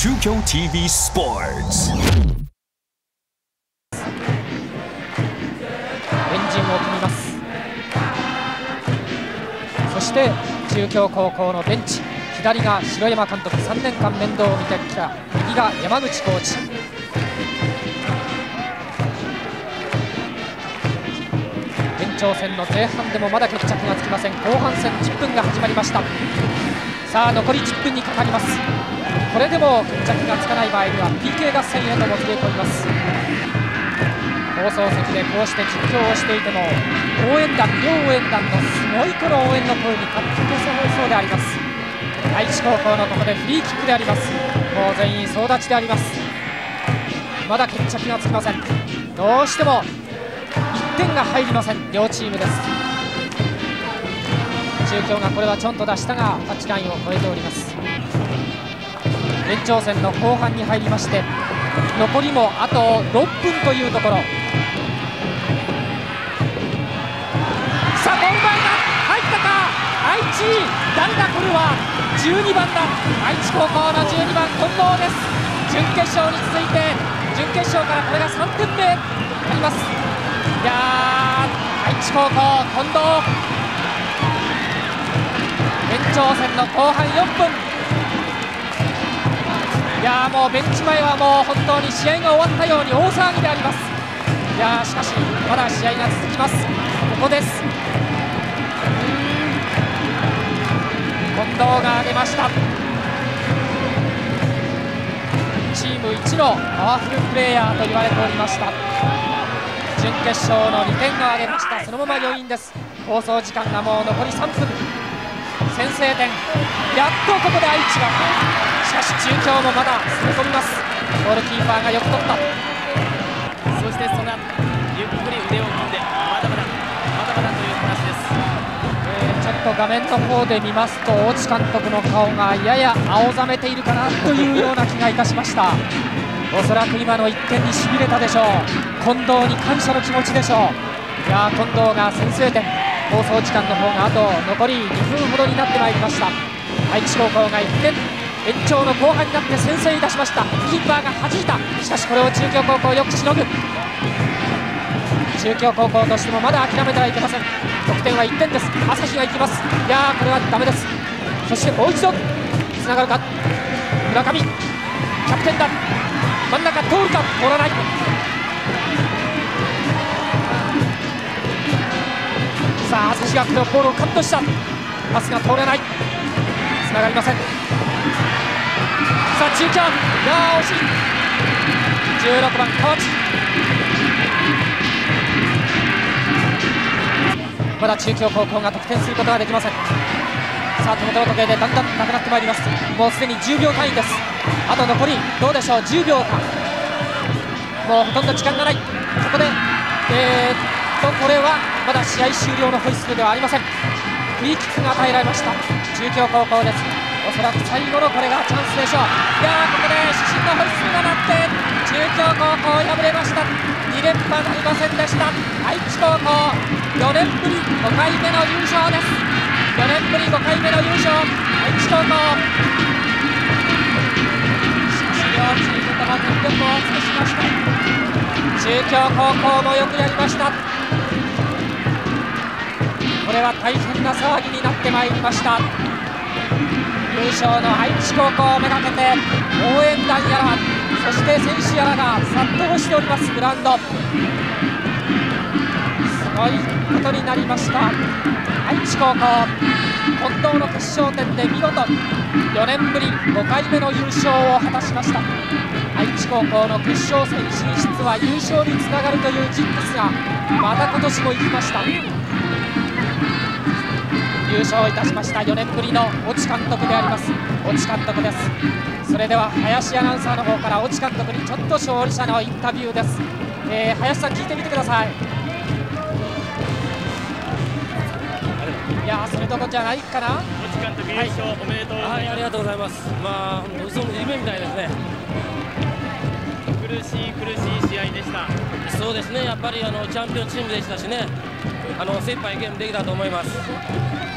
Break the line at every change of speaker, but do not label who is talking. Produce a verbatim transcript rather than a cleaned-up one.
中京 ティーブイ Sports。
エンジンを組みます。そして中京高校のベンチ、左が城山監督、さんねんかん面倒を見てきた。右が山口コーチ。延長戦の前半でもまだ決着がつきません。後半戦じゅっぷんが始まりました。さあ残りじゅっぷんにかかります。これでも決着がつかない場合には ピーケー 合戦へともつれ込みます。放送席でこうして実況をしていても、応援団、両応援団のすごいこの応援の声にかき消されそうであります。愛知高校のここでフリーキックであります。もう全員総立ちであります。まだ決着がつきません。どうしてもいってんが入りません、両チームです。中京がこれはちょんと出したがタッチラインを越えております。延長戦の後半に入りまして、残りもあとろっぷんというところ。さあゴール前だ、入ったか、愛知、誰だこれは、じゅうにばんだ、愛知高校のじゅうにばん近藤です。準決勝に続いて準決勝からこれがさんてんめあります。いやー、愛知高校近藤、延長戦の後半よんぷん。いやーもうベンチ前はもう本当に試合が終わったように大騒ぎであります。いやーしかしまだ試合が続きます。ここです。近藤が挙げました。チーム一のパワフルプレーヤーと言われておりました。準決勝のにてんを挙げました。そのまま余韻です。放送時間がもう残りさんぷん。先制点、やっとここで愛知が。しかし中京もまだ攻め込みます。ゴールキーパーがよく取った。
そしてそのゆっくり腕を組んで、まだまだまだまだという話です。
えー、ちょっと画面の方で見ますと大地監督の顔がやや青ざめているかなというような気がいたしました。おそらく今のいってんにしびれたでしょう。近藤に感謝の気持ちでしょう。いやー近藤が先制点。放送時間の方があと残りにふんほどになってまいりました。愛知高校がいってん、延長の後半になって先制いたしました。キーパーが弾いた。しかしこれを中京高校よくしのぐ。中京高校としてもまだ諦めてはいけません。得点はいってんです。朝日が行きます。いやーこれはダメです。そしてもう一度つながるか。村上キャプテンだ。真ん中通るか、通らない。さあ朝日がこのボールをカットした。パスが通れない。つながりません。さあ中京、いやー惜しい。じゅうろくばん河内、まだ中京高校が得点することができません。さあ手元の時計でだんだんなくなってまいります。もうすでにじゅうびょう単位です。あと残りどうでしょう、じゅうびょうか。もうほとんど時間がない。そこでえー、っとこれはまだ試合終了のホイッスルではありません。フリーキックが与えられました。中京高校です。おそらく最後のこれがチャンスでしょう。いやーここで主審のホイッスルが鳴って中京高校敗れました。にれんぱなりませんでした。愛知高校よねんぶりごかいめの優勝です。よねんぶりごかいめの優勝、愛知高校。しかし両チームとも全力を尽くしました。中京高校もよくやりました。これは大変な騒ぎになってまいりました。優勝の愛知高校をめがけて応援団やらそして選手やらが殺到しておりますグラウンド。すごいことになりました。愛知高校近藤の決勝点で見事よねんぶりごかいめの優勝を果たしました。愛知高校の決勝戦進出は優勝につながるというジンクスがまた今年もいきました。優勝いたしましたよねんぶりの越智監督であります。越智監督です。それでは林アナウンサーの方から越智監督にちょっと勝利者のインタビューです。えー、林さん聞いてみてください。いやーそれどころじゃないかな。
越智監督優勝、はい、おめでとうございます。
はい、ありがとうございます。まあ嘘の夢みたいですね。
苦しい苦しい試合でした。
そうですね、やっぱりあのチャンピオンチームでしたしね、あの精一杯ゲームできたと思います。